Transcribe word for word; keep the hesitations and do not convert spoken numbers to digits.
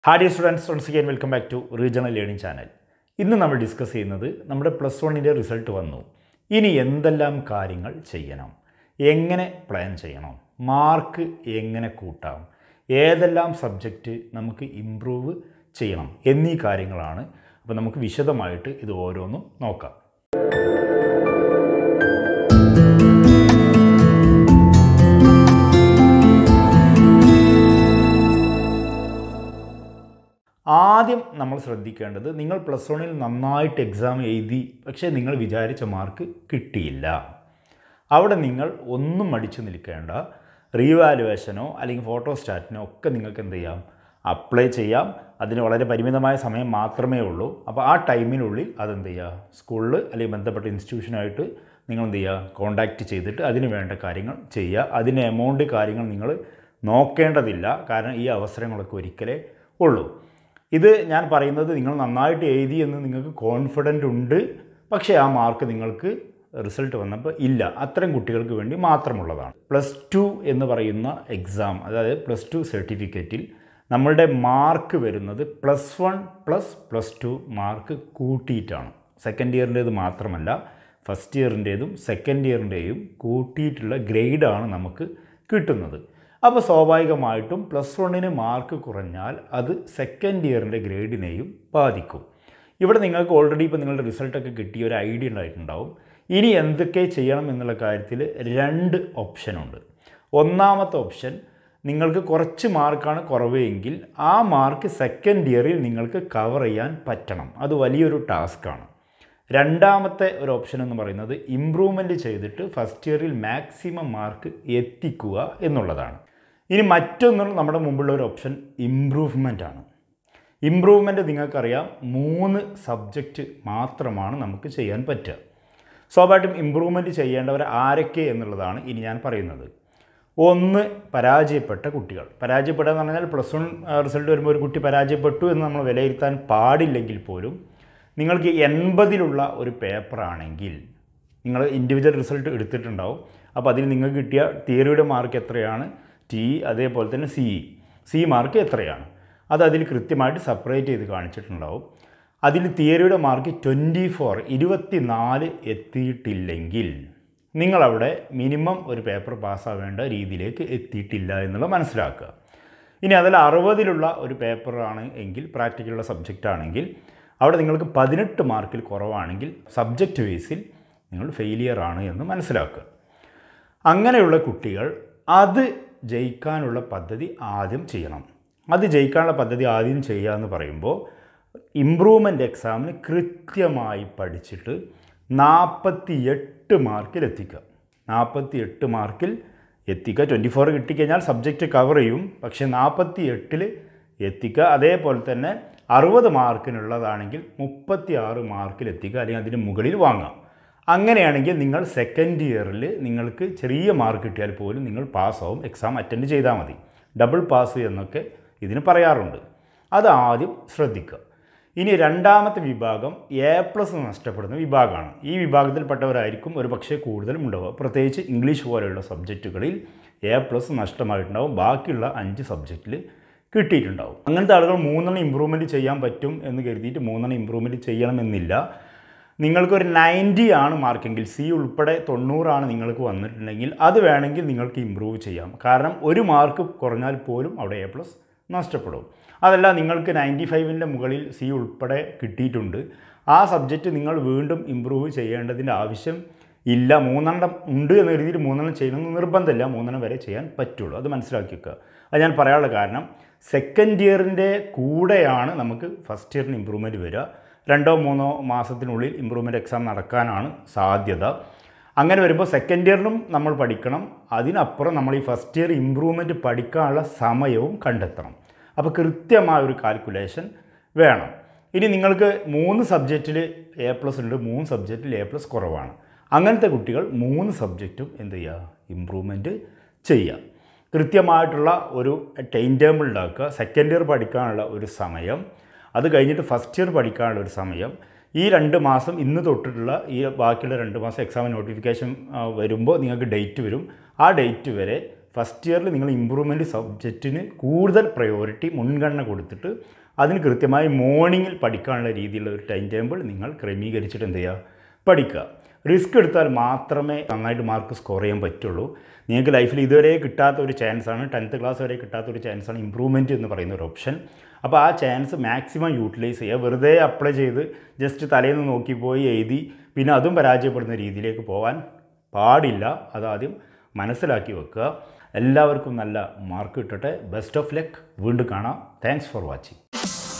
Hi dear students, once again welcome back to Regional Learning Channel. ഇന്ന് നമ്മൾ discuss ചെയ്യുന്നത് നമ്മുടെ പ്ലസ് വണ്ണിൻ്റെ റിസൾട്ട് വന്നു. ഇനി എന്തെല്ലാം കാര്യങ്ങൾ ചെയ്യണം, എങ്ങനെ പ്ലാൻ ചെയ്യണം, മാർക്ക് എങ്ങനെ കൂട്ടാം, ഏതെല്ലാം സബ്ജക്റ്റ് നമുക്ക് ഇംപ്രൂവ് ചെയ്യണം എന്നീ കാര്യങ്ങളാണ്. അപ്പോൾ നമുക്ക് വിശദമായിട്ട് ഇത് ഓരോന്നും നോക്കാം. ആദ്യം നമ്മൾ ശ്രദ്ധിക്കേണ്ടത്, നിങ്ങൾ പ്ലസ് വണ്ണിൽ നന്നായിട്ട് എക്സാം എഴുതി, പക്ഷേ നിങ്ങൾ വിചാരിച്ച മാർക്ക് കിട്ടിയില്ല. അവിടെ നിങ്ങൾ ഒന്നും മടിച്ചു നിൽക്കേണ്ട. റീവാലുവേഷനോ അല്ലെങ്കിൽ ഫോട്ടോസ്റ്റാറ്റിനോ ഒക്കെ നിങ്ങൾക്ക് എന്ത് ചെയ്യാം, അപ്ലൈ ചെയ്യാം. അതിന് വളരെ പരിമിതമായ സമയം മാത്രമേ ഉള്ളൂ. അപ്പോൾ ആ ടൈമിനുള്ളിൽ അതെന്ത് ചെയ്യുക, സ്കൂളിൽ അല്ലെങ്കിൽ ബന്ധപ്പെട്ട ഇൻസ്റ്റിറ്റ്യൂഷനായിട്ട് നിങ്ങൾ എന്ത് ചെയ്യുക, കോൺടാക്റ്റ് ചെയ്തിട്ട് അതിന് വേണ്ട കാര്യങ്ങൾ ചെയ്യുക. അതിന് എമൗണ്ട് കാര്യങ്ങൾ നിങ്ങൾ നോക്കേണ്ടതില്ല. കാരണം ഈ അവസരങ്ങളൊക്കെ ഒരിക്കലേ ഉള്ളൂ. ഇത് ഞാൻ പറയുന്നത് നിങ്ങൾ നന്നായിട്ട് എഴുതി എന്ന് നിങ്ങൾക്ക് കോൺഫിഡൻ്റ് ഉണ്ട്, പക്ഷേ ആ മാർക്ക് നിങ്ങൾക്ക് റിസൾട്ട് വന്നപ്പോൾ ഇല്ല. അത്തരം കുട്ടികൾക്ക് വേണ്ടി മാത്രമുള്ളതാണ്. പ്ലസ് ടു എന്ന് പറയുന്ന എക്സാം, അതായത് പ്ലസ് ടു സർട്ടിഫിക്കറ്റിൽ നമ്മളുടെ മാർക്ക് വരുന്നത് plus one plus plus two mark കൂട്ടിയിട്ടാണ്. സെക്കൻഡ് ഇയറിൻ്റേത് മാത്രമല്ല, ഫസ്റ്റ് ഇയറിൻ്റേതും സെക്കൻഡ് ഇയറിൻ്റെയും കൂട്ടിയിട്ടുള്ള ഗ്രേഡാണ് നമുക്ക് കിട്ടുന്നത്. അപ്പോൾ സ്വാഭാവികമായിട്ടും പ്ലസ് വണ്ണിന് മാർക്ക് കുറഞ്ഞാൽ അത് സെക്കൻഡ് ഇയറിൻ്റെ ഗ്രേഡിനെയും ബാധിക്കും. ഇവിടെ നിങ്ങൾക്ക് ഓൾറെഡി ഇപ്പോൾ നിങ്ങളുടെ റിസൾട്ടൊക്കെ കിട്ടിയ ഒരു ഐഡിയ ഉണ്ടായിട്ടുണ്ടാവും. ഇനി എന്തൊക്കെ ചെയ്യണം എന്നുള്ള കാര്യത്തിൽ രണ്ട് ഓപ്ഷനുണ്ട്. ഒന്നാമത്തെ ഓപ്ഷൻ, നിങ്ങൾക്ക് കുറച്ച് മാർക്കാണ് കുറവെങ്കിൽ ആ മാർക്ക് സെക്കൻഡ് ഇയറിൽ നിങ്ങൾക്ക് കവർ ചെയ്യാൻ പറ്റണം. അത് വലിയൊരു ടാസ്ക്കാണ്. രണ്ടാമത്തെ ഒരു ഓപ്ഷൻ എന്ന് പറയുന്നത് ഇംപ്രൂവ്മെൻറ്റ് ചെയ്തിട്ട് ഫസ്റ്റ് ഇയറിൽ മാക്സിമം മാർക്ക് എത്തിക്കുക എന്നുള്ളതാണ്. ഇനി മറ്റൊന്നും നമ്മുടെ മുമ്പുള്ള ഒരു ഓപ്ഷൻ ഇംപ്രൂവ്മെൻ്റ് ആണ്. ഇംപ്രൂവ്മെൻറ്റ് നിങ്ങൾക്കറിയാം, മൂന്ന് സബ്ജക്റ്റ് മാത്രമാണ് നമുക്ക് ചെയ്യാൻ പറ്റുക. സ്വാഭാവികമായിട്ടും ഇംപ്രൂവ്മെൻറ്റ് ചെയ്യേണ്ടവർ ആരൊക്കെ എന്നുള്ളതാണ് ഇനി ഞാൻ പറയുന്നത്. ഒന്ന്, പരാജയപ്പെട്ട കുട്ടികൾ. പരാജയപ്പെടുക എന്ന് പറഞ്ഞാൽ പ്ലസ് വൺ റിസൾട്ട് വരുമ്പോൾ ഒരു കുട്ടി പരാജയപ്പെട്ടു എന്ന് നമ്മൾ വിലയിരുത്താൻ പാടില്ലെങ്കിൽ പോലും നിങ്ങൾക്ക് എൺപതിലുള്ള ഒരു പേപ്പറാണെങ്കിൽ നിങ്ങൾ ഇൻഡിവിജ്വൽ റിസൾട്ട് എടുത്തിട്ടുണ്ടാവും. അപ്പോൾ അതിൽ നിങ്ങൾക്ക് കിട്ടിയ തിയറിയുടെ മാർക്ക് എത്രയാണ്, ടി അതേപോലെ തന്നെ സി സി മാർക്ക് എത്രയാണ്, അത് അതിൽ കൃത്യമായിട്ട് സെപ്പറേറ്റ് ചെയ്ത് കാണിച്ചിട്ടുണ്ടാവും. അതിൽ തിയറിയുടെ മാർക്ക് ട്വൻറ്റി ഫോർ ഇരുപത്തി നാല് എത്തിയിട്ടില്ലെങ്കിൽ നിങ്ങളവിടെ മിനിമം ഒരു പേപ്പർ പാസ്സാവേണ്ട രീതിയിലേക്ക് എത്തിയിട്ടില്ല എന്നുള്ളത് മനസ്സിലാക്കുക. ഇനി അതിൽ അറുപതിലുള്ള ഒരു പേപ്പറാണ് എങ്കിൽ, പ്രാക്ടിക്കലുള്ള സബ്ജക്റ്റ് ആണെങ്കിൽ, അവിടെ നിങ്ങൾക്ക് പതിനെട്ട് മാർക്കിൽ കുറവാണെങ്കിൽ സബ്ജക്റ്റ് ബേസിൽ നിങ്ങൾ ഫെയിലിയർ ആണ് എന്ന് മനസ്സിലാക്കുക. അങ്ങനെയുള്ള കുട്ടികൾ അത് ജയിക്കാനുള്ള പദ്ധതി ആദ്യം ചെയ്യണം. അത് ജയിക്കാനുള്ള പദ്ധതി ആദ്യം ചെയ്യുക എന്ന് പറയുമ്പോൾ ഇംപ്രൂവ്മെൻ്റ് എക്സാമിന് കൃത്യമായി പഠിച്ചിട്ട് നാൽപ്പത്തി എട്ട് മാർക്കിൽ എത്തിക്കുക. നാൽപ്പത്തി എട്ട് മാർക്കിൽ എത്തിക്കുക. ട്വൻറ്റി ഫോർ കിട്ടിക്കഴിഞ്ഞാൽ സബ്ജക്റ്റ് കവർ ചെയ്യും, പക്ഷേ നാൽപ്പത്തി എട്ടിൽ എത്തിക്കുക. അതേപോലെ തന്നെ അറുപത് മാർക്കിനുള്ളതാണെങ്കിൽ മുപ്പത്തി ആറ് മാർക്കിൽ എത്തിക്കുക, അല്ലെങ്കിൽ അതിന് മുകളിൽ വാങ്ങാം. അങ്ങനെയാണെങ്കിൽ നിങ്ങൾ സെക്കൻഡ് ഇയറിൽ നിങ്ങൾക്ക് ചെറിയ മാർക്ക് കിട്ടിയാൽ പോലും നിങ്ങൾ പാസ്സാവും. എക്സാം അറ്റൻഡ് ചെയ്താൽ മതി. ഡബിൾ പാസ് എന്നൊക്കെ ഇതിന് പറയാറുണ്ട്. അത് ആദ്യം ശ്രദ്ധിക്കുക. ഇനി രണ്ടാമത്തെ വിഭാഗം എ പ്ലസ് നഷ്ടപ്പെടുന്ന വിഭാഗമാണ്. ഈ വിഭാഗത്തിൽപ്പെട്ടവരായിരിക്കും ഒരു പക്ഷേ കൂടുതലും ഉണ്ടാവുക. പ്രത്യേകിച്ച് ഇംഗ്ലീഷ് പോലെയുള്ള സബ്ജക്റ്റുകളിൽ എ പ്ലസ് നഷ്ടമായിട്ടുണ്ടാവും, ബാക്കിയുള്ള അഞ്ച് സബ്ജക്റ്റിൽ കിട്ടിയിട്ടുണ്ടാവും. അങ്ങനത്തെ ആളുകൾ മൂന്നെണ്ണം ഇമ്പ്രൂവ്മെൻറ്റ് ചെയ്യാൻ പറ്റും എന്ന് കരുതിയിട്ട് മൂന്നെണ്ണം ഇമ്പ്രൂവ്മെൻറ്റ് ചെയ്യണമെന്നില്ല. നിങ്ങൾക്കൊരു നയൻറ്റി ആണ് മാർക്കെങ്കിൽ, സി ഉൾപ്പെടെ തൊണ്ണൂറാണ് നിങ്ങൾക്ക് വന്നിട്ടുണ്ടെങ്കിൽ അത് വേണമെങ്കിൽ നിങ്ങൾക്ക് ഇമ്പ്രൂവ് ചെയ്യാം. കാരണം ഒരു മാർക്ക് കുറഞ്ഞാൽ പോലും അവിടെ എ പ്ലസ് നഷ്ടപ്പെടും. അതല്ല, നിങ്ങൾക്ക് നയൻറ്റി ഫൈവിൻ്റെ മുകളിൽ സി ഉൾപ്പെടെ കിട്ടിയിട്ടുണ്ട്, ആ സബ്ജക്റ്റ് നിങ്ങൾ വീണ്ടും ഇമ്പ്രൂവ് ചെയ്യേണ്ടതിൻ്റെ ആവശ്യം ഇല്ല. മൂന്നെണ്ണം ഉണ്ട് എന്ന് കരുതിയിട്ട് മൂന്നെണ്ണം ചെയ്യണമെന്ന് നിർബന്ധമില്ല. മൂന്നെണ്ണം വരെ ചെയ്യാൻ പറ്റുള്ളൂ. അത് മനസ്സിലാക്കി വെക്കുക. അത് ഞാൻ പറയാനുള്ള കാരണം, സെക്കൻഡ് ഇയറിൻ്റെ കൂടെയാണ് നമുക്ക് ഫസ്റ്റ് ഇയറിന് ഇമ്പ്രൂവ്മെൻറ്റ് വരിക. രണ്ടോ മൂന്നോ മാസത്തിനുള്ളിൽ ഇമ്പ്രൂവ്മെൻറ്റ് എക്സാം നടക്കാനാണ് സാധ്യത. അങ്ങനെ വരുമ്പോൾ സെക്കൻഡ് ഇയറിനും നമ്മൾ പഠിക്കണം. അതിനപ്പുറം നമ്മൾ ഈ ഫസ്റ്റ് ഇയർ ഇമ്പ്രൂവ്മെൻറ്റ് പഠിക്കാനുള്ള സമയവും കണ്ടെത്തണം. അപ്പോൾ കൃത്യമായൊരു കാൽക്കുലേഷൻ വേണം. ഇനി നിങ്ങൾക്ക് മൂന്ന് സബ്ജക്റ്റിൽ എ പ്ലസ് ഉണ്ട്, മൂന്ന് സബ്ജക്റ്റിൽ എ പ്ലസ് കുറവാണ്. അങ്ങനത്തെ കുട്ടികൾ മൂന്ന് സബ്ജക്റ്റും എന്ത് ചെയ്യുക, ഇമ്പ്രൂവ്മെൻറ്റ് ചെയ്യുക. കൃത്യമായിട്ടുള്ള ഒരു ടൈം ടേബിൾ ഉണ്ടാക്കുക. സെക്കൻഡ് ഇയർ പഠിക്കാനുള്ള ഒരു സമയം, അത് കഴിഞ്ഞിട്ട് ഫസ്റ്റ് ഇയർ പഠിക്കാനുള്ള ഒരു സമയം, ഈ രണ്ട് മാസം ഇന്ന് തൊട്ടിട്ടുള്ള ഈ ബാക്കിയുള്ള രണ്ട് മാസം എക്സാം നോട്ടിഫിക്കേഷൻ വരുമ്പോൾ നിങ്ങൾക്ക് ഡേറ്റ് വരും. ആ ഡേറ്റ് വരെ ഫസ്റ്റ് ഇയറിൽ നിങ്ങൾ ഇമ്പ്രൂവ്മെൻറ്റ് സബ്ജക്റ്റിന് കൂടുതൽ പ്രയോറിറ്റി മുൻഗണന കൊടുത്തിട്ട് അതിന് കൃത്യമായി മോർണിംഗിൽ പഠിക്കാനുള്ള രീതിയിലുള്ള ഒരു ടൈം ടേബിൾ നിങ്ങൾ ക്രമീകരിച്ചിട്ട് എന്ത് ചെയ്യുക, പഠിക്കുക. റിസ്ക് എടുത്താൽ മാത്രമേ നന്നായിട്ട് മാർക്ക് സ്കോർ ചെയ്യാൻ പറ്റുള്ളൂ. നിങ്ങൾക്ക് ലൈഫിൽ ഇതുവരെ കിട്ടാത്ത ഒരു ചാൻസാണ്, ടെൻത്ത് ക്ലാസ് വരെ കിട്ടാത്ത ഒരു ചാൻസാണ് ഇമ്പ്രൂവ്മെൻറ്റ് എന്ന് പറയുന്ന ഒരു ഓപ്ഷൻ. അപ്പോൾ ആ ചാൻസ് മാക്സിമം യൂട്ടിലൈസ് ചെയ്യുക. വെറുതെ അപ്ലൈ ചെയ്ത് ജസ്റ്റ് തലേന്ന് നോക്കിപ്പോയി എഴുതി പിന്നെ അതും പരാജയപ്പെടുന്ന രീതിയിലേക്ക് പോകാൻ പാടില്ല. അതാദ്യം മനസ്സിലാക്കി വെക്കുക. എല്ലാവർക്കും നല്ല മാർക്ക് കിട്ടട്ടെ. Best of luck. വീണ്ടും കാണാം. Thanks for watching.